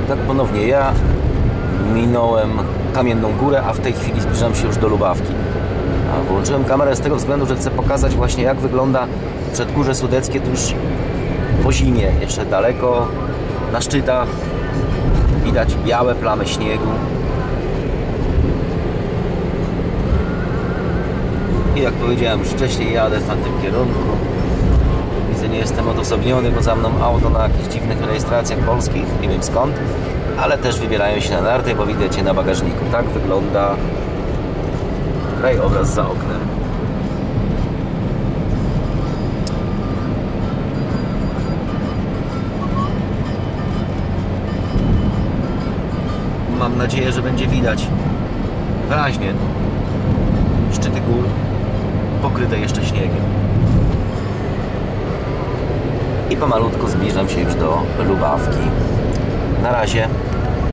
Tak ponownie, ja minąłem Kamienną Górę, a w tej chwili zbliżam się już do Lubawki. A włączyłem kamerę z tego względu, że chcę pokazać właśnie, jak wygląda Przedgórze Sudeckie tuż po zimie. Jeszcze daleko na szczytach widać białe plamy śniegu. I jak powiedziałem już wcześniej, jadę w tamtym kierunku. Widzę, nie jestem odosobniony, bo za mną auto na jakichś dziwnych rejestracjach polskich, nie wiem skąd, ale też wybierają się na narty, bo widać je na bagażniku. Tak wygląda krajobraz za oknem. Mam nadzieję, że będzie widać wyraźnie szczyty gór pokryte jeszcze śniegiem. I pomalutku zbliżam się już do Lubawki. Na razie.